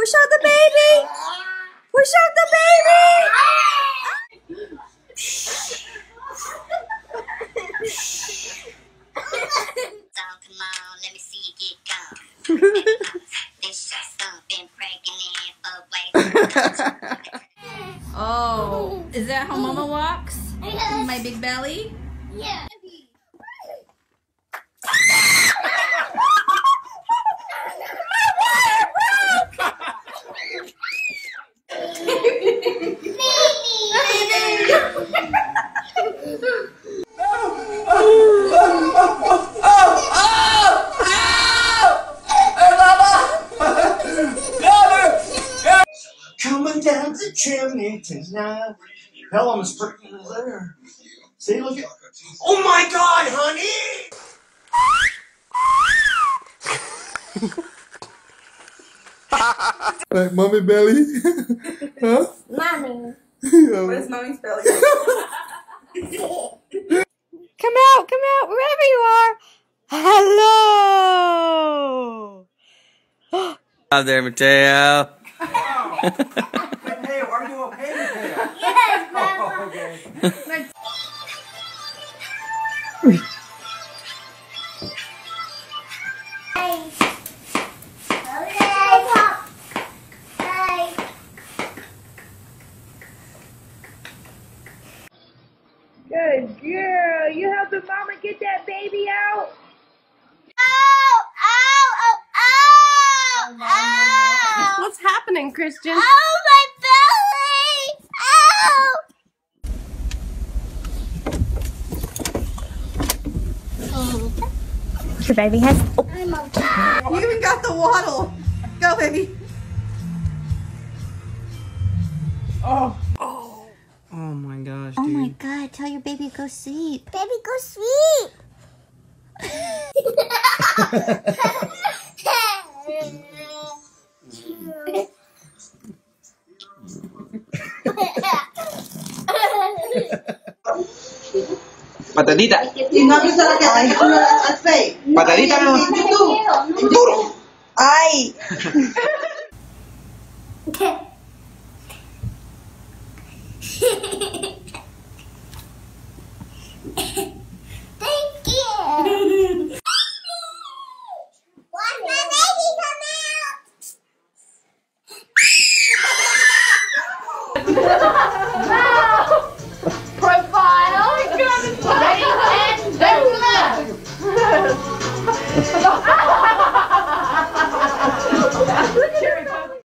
Push out the baby! Push out the baby! Come on, let me see you get gone. This shit's been breaking it away. Oh, is that how Mama walks? Yes. My big belly? Yeah. Coming down the chimney tonight. Hell, I'm as pretty as there. See, look at. Oh my God, honey! Like mommy belly? Huh? Mommy. Where's Mommy's belly? Come out, wherever you are. Hello. Out there, Mateo. Mateo, are you okay, Mateo? Yes, Grandma. Oh, okay. Good girl. You helping Mama get that baby out? What's happening, Christian? Oh, my belly! Ow! Your baby has. I'm okay. You even got the waddle. Go, baby. Oh my gosh, dude. Oh my God! Tell your baby to go sleep. Baby, go sleep. Patadita. ¿Y no has visto la que hace con el fake? Patadita, no. Duro. ¡Ay! Thank you. Watch my baby come out. Profile. Right and left.